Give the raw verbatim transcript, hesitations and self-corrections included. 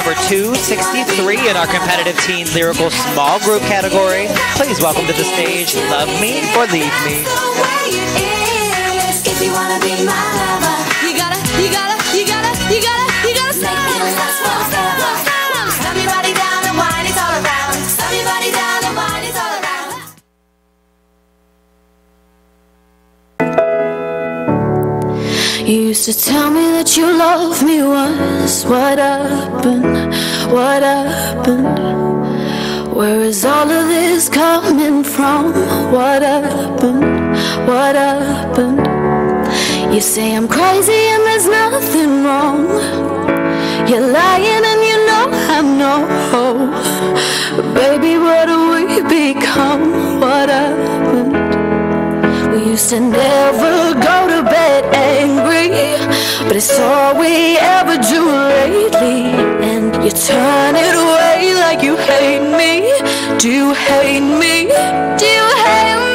number two sixty-three in our competitive teen lyrical small group category. Please welcome to the stage, Love Me or Leave Me. If you wanna be my lover, you gotta, you gotta, you gotta, you gotta, you gotta stop. Make it last forever. Stop your body down and wine it all around. Stop your body down and wine it all around. You used to tell me that you loved me once. What happened? What happened? Where is all of this coming from? What happened? What happened? You say I'm crazy and there's nothing wrong. You're lying and you know I know. Baby, what do we become? What happened? We used to never go to bed angry, but it's all we ever do lately. And you turn it away like you hate me. Do you hate me? Do you hate me?